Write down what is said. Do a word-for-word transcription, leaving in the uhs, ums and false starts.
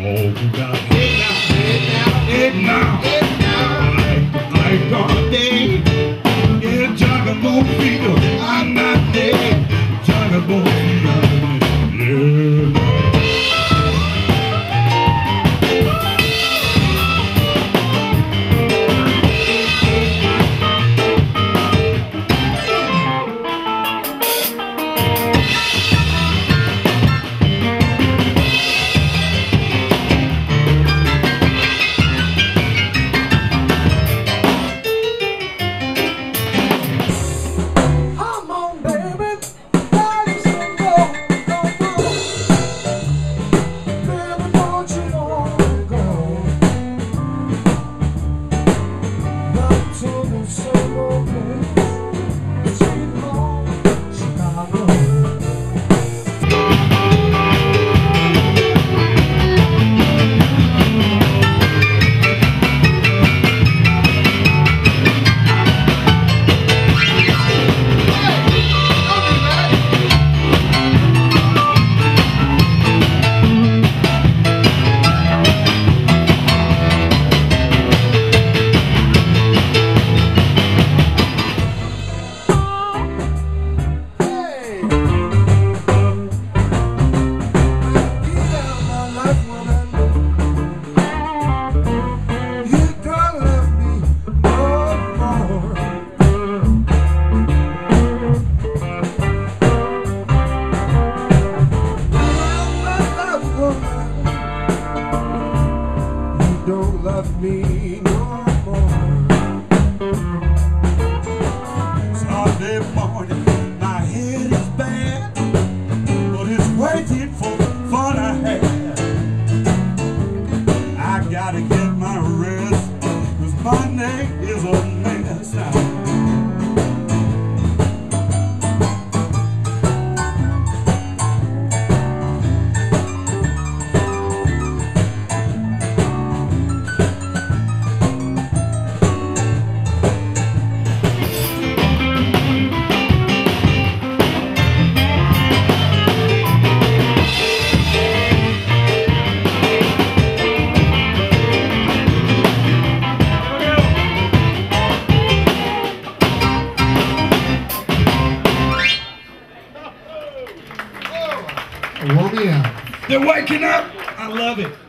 now, head now, head now, like, like all day. Yeah, talking about people, I'm not dead. Talking about people, yeah. Don't love me no more. Sunday morning, my head is bad, but it's worth it for the fun I had. I gotta get my rest, cause my neck is a mess now. They're waking up. I love it.